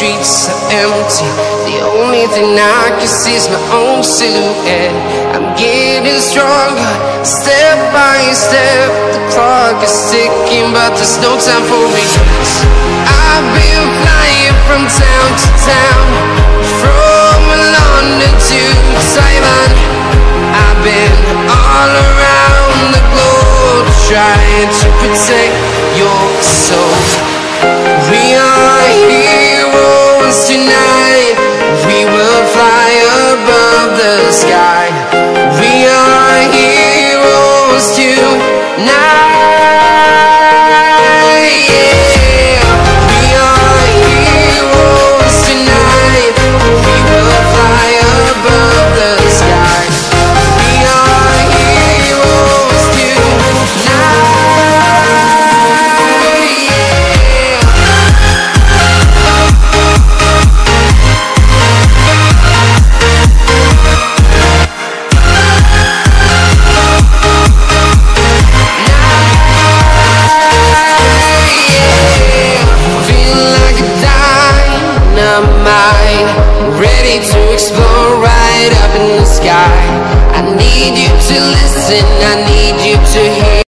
streets are empty. The only thing I can see is my own silhouette. I'm getting stronger, step by step. The clock is ticking, but there's no time for regrets. I've been flying from town to town, from London to Taiwan. I've been all around the globe, trying to protect your soul. We are heroes tonight. We will fly above the sky. We are heroes tonight. Yeah. We are heroes tonight. We will fly above the sky. We are heroes tonight. Ready to explore right up in the sky. I need you to listen, I need you to hear.